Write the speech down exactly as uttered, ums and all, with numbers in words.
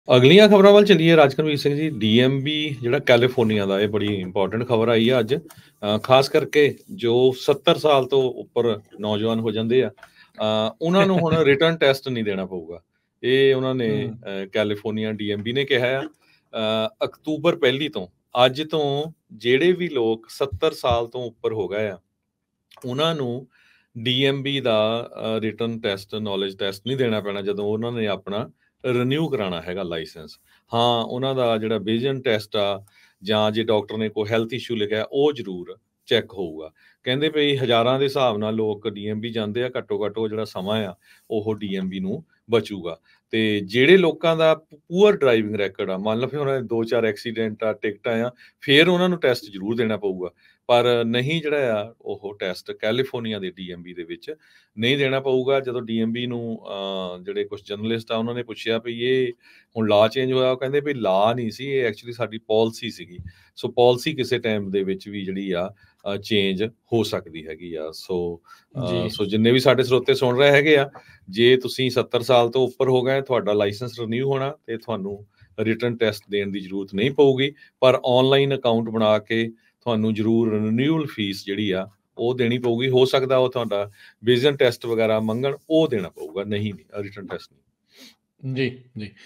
ਅਗਲੀਆਂ ਖ਼ਬਰਾਂ ਵੱਲ ਚੱਲੀਏ Rajkarmeet Singh ji. D M V ਜਿਹੜਾ ਕੈਲੀਫੋਰਨੀਆ ਦਾ, ਇਹ ਬੜੀ ਇੰਪੋਰਟੈਂਟ ਖ਼ਬਰ ਆਈ ਆ ਅੱਜ। ਅ, ਖ਼ਾਸ ਕਰਕੇ ਜੋ ਸੱਤਰ ਸਾਲ ਤੋਂ ਉੱਪਰ ਨੌਜਵਾਨ ਹੋ ਜਾਂਦੇ ਆ, ਅ, ਉਹਨਾਂ ਨੂੰ ਹੁਣ ਰਿਟਰਨ ਟੈਸਟ ਨਹੀਂ ਦੇਣਾ ਪਊਗਾ। ਇਹ ਉਹਨਾਂ ਨੇ ਹੂੰ। ਅ, ਕੈਲੀਫੋਰਨੀਆ ਡੀ ਐਮ ਬੀ ਨੇ ਕਿਹਾ ਆ। ਅ, ਅਕਤੂਬਰ ਪਹਿਲੀ ਤੋਂ, ਅੱਜ ਤੋਂ ਜਿਹੜੇ ਵੀ ਲੋਕ ਸੱਤਰ ਸਾਲ ਤੋਂ ਉੱਪਰ ਹੋ ਗਏ ਆ, ਉਹਨਾਂ ਨੂੰ ਡੀ ਐਮ ਬੀ ਦਾ ਅ, ਰਿਟਨ ਟੈਸਟ, ਨੌਲੇਜ ਟੈਸਟ ਨਹੀਂ ਦੇਣਾ ਪੈਣਾ ਜਦੋਂ ਉਹਨਾਂ ਨੇ ਆਪਣਾ ਰਿਨਿਊ ਕਰਾਉਣਾ ਹੈਗਾ ਲਾਇਸੈਂਸ। ਹਾਂ, ਉਹਨਾਂ ਦਾ ਜਿਹੜਾ ਵਿਜ਼ਨ ਟੈਸਟ ਆ, ਜਾਂ ਜੇ ਡਾਕਟਰ ਨੇ ਕੋਈ ਹੈਲਥ ਇਸ਼ੂ ਲਿਖਿਆ, ਉਹ ਜ਼ਰੂਰ ਚੈੱਕ ਹੋਊਗਾ। ਕਹਿੰਦੇ ਵੀ ਹਜ਼ਾਰਾਂ ਦੇ ਹਿਸਾਬ ਨਾਲ ਲੋਕ ਡੀ ਐਮ ਬੀ ਜਾਂਦੇ ਆ, ਘੱਟੋ ਘੱਟ ਉਹ ਜਿਹੜਾ ਸਮਾਂ ਆ ਉਹ ਡੀ ਐਮ ਬੀ ਨੂੰ ਬਚੂਗਾ। ਤੇ ਜਿਹੜੇ ਲੋਕਾਂ ਦਾ ਪੂਅਰ ਡਰਾਈਵਿੰਗ ਰੈਕਡ ਆ, ਮੰਨ ਲਓ ਫਿਰ ਉਹਨਾਂ ਦੇ ਦੋ ਚਾਰ ਐਕਸੀਡੈਂਟ ਆ, ਟਿਕਟਾਂ ਆ, ਫਿਰ ਉਹਨਾਂ ਨੂੰ ਟੈਸਟ ਜ਼ਰੂਰ ਦੇਣਾ ਪਊਗਾ। ਪਰ ਨਹੀਂ, ਜਿਹੜਾ ਆ ਉਹ ਟੈਸਟ ਕੈਲੀਫੋਰਨੀਆ ਦੇ ਡੀ ਐਮ ਬੀ ਦੇ ਵਿੱਚ ਨਹੀਂ ਦੇਣਾ ਪਊਗਾ। ਜਦੋਂ ਡੀ ਐਮ ਬੀ ਨੂੰ ਅ, ਜਿਹੜੇ ਕੁਛ ਜਰਨਲਿਸਟ ਆ, ਉਹਨਾਂ ਨੇ ਪੁੱਛਿਆ ਵੀ ਇਹ ਹੁਣ ਲਾਅ ਚੇਂਜ ਹੋਇਆ, ਉਹ ਕਹਿੰਦੇ ਵੀ ਲਾਅ ਨਹੀਂ ਸੀ, ਇਹ ਐਕਚੁਅਲੀ ਸਾਡੀ ਪਾਲਿਸੀ ਸੀਗੀ। ਸੋ ਪਾਲਿਸੀ ਕਿਸੇ ਟਾਈਮ ਦੇ ਵਿੱਚ ਵੀ ਜਿਹੜੀ ਆ ਅ, ਚੇਂਜ ਹੋ ਸਕਦੀ ਹੈਗੀ ਆ। ਸੋ ਜੀ। ਅ, ਸੋ ਜਿੰਨੇ ਵੀ ਸਾਡੇ ਸਰੋਤੇ ਸੁਣ ਰਹੇ ਹੈਗੇ ਆ, ਜੇ ਤੁਸੀਂ ਸੱਤਰ ਸਾਲ ਤੋਂ ਉੱਪਰ ਹੋ ਗਏ, ਤੁਹਾਡਾ ਲਾਇਸੈਂਸ ਰਿਨਿਊ ਹੋਣਾ ਤੇ ਤੁਹਾਨੂੰ ਰਿਟਨ ਟੈਸਟ ਦੇਣ ਦੀ ਜ਼ਰੂਰਤ ਨਹੀਂ ਪਊਗੀ। ਪਰ ਔਨਲਾਈਨ ਅਕਾਊਂਟ ਬਣਾ ਕੇ ਤੁਹਾਨੂੰ ਜ਼ਰੂਰ ਰਿਨਿਊਅਲ ਫੀਸ ਜਿਹੜੀ ਆ ਉਹ ਦੇਣੀ ਪਊਗੀ। ਹੋ ਸਕਦਾ ਉਹ ਤੁਹਾਡਾ ਵਿਜ਼ਨ ਟੈਸਟ ਵਗੈਰਾ ਮੰਗਣ, ਉਹ ਦੇਣਾ ਪਊਗਾ, ਨਹੀਂ ਰਿਟਨ ਟੈਸਟ ਨਹੀਂ। ਜੀ, ਜੀ।